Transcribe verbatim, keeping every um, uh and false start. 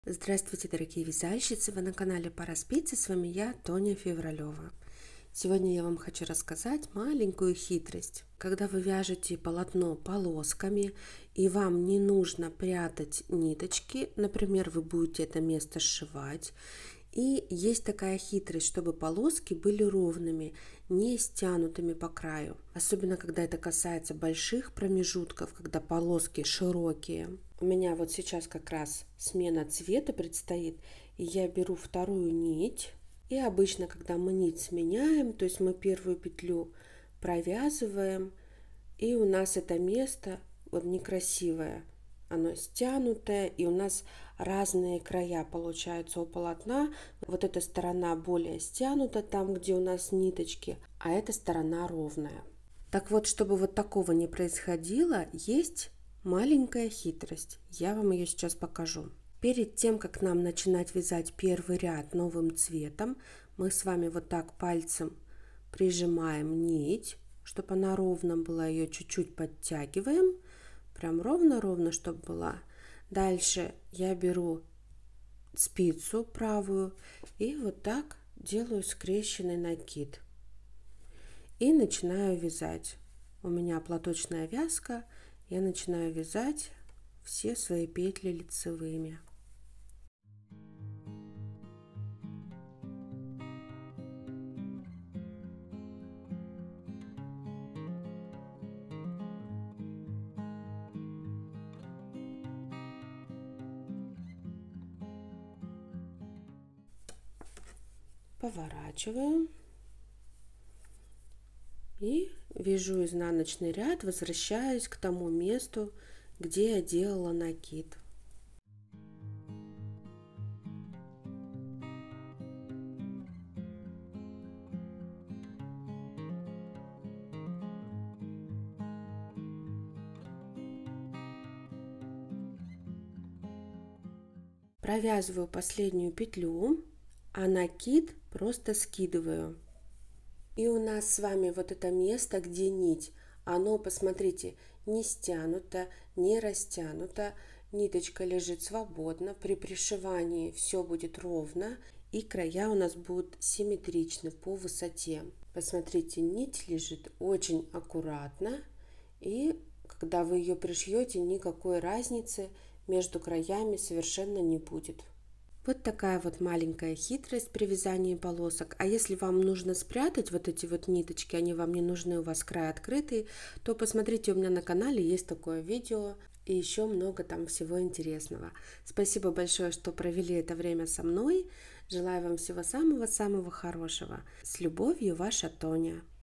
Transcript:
Здравствуйте, дорогие вязальщицы! Вы на канале Пора спицы, с вами я, Тоня Февралева. Сегодня я вам хочу рассказать маленькую хитрость. Когда вы вяжете полотно полосками и вам не нужно прятать ниточки, например, вы будете это место сшивать, и есть такая хитрость, чтобы полоски были ровными, не стянутыми по краю. Особенно, когда это касается больших промежутков, когда полоски широкие. У меня вот сейчас как раз смена цвета предстоит, и я беру вторую нить. И обычно, когда мы нить сменяем, то есть мы первую петлю провязываем, и у нас это место вот некрасивое. Оно стянутое, и у нас разные края получаются у полотна. Вот эта сторона более стянута, там, где у нас ниточки, а эта сторона ровная. Так вот, чтобы вот такого не происходило, есть маленькая хитрость. Я вам ее сейчас покажу. Перед тем, как нам начинать вязать первый ряд новым цветом, мы с вами вот так пальцем прижимаем нить, чтобы она ровно была, ее чуть-чуть подтягиваем. Прям ровно-ровно, чтобы была. Дальше я беру спицу правую и вот так делаю скрещенный накид. И начинаю вязать. У меня платочная вязка. Я начинаю вязать все свои петли лицевыми. Поворачиваю и вяжу изнаночный ряд, возвращаюсь к тому месту, где я делала накид. Провязываю последнюю петлю, а накид просто скидываю. И у нас с вами вот это место, где нить, оно, посмотрите, не стянуто, не растянуто, ниточка лежит свободно, при пришивании все будет ровно, и края у нас будут симметричны по высоте. Посмотрите, нить лежит очень аккуратно, и когда вы ее пришьете, никакой разницы между краями совершенно не будет. Вот такая вот маленькая хитрость при вязании полосок. А если вам нужно спрятать вот эти вот ниточки, они вам не нужны, у вас край открытый, то посмотрите, у меня на канале есть такое видео и еще много там всего интересного. Спасибо большое, что провели это время со мной. Желаю вам всего самого-самого хорошего. С любовью, ваша Тоня.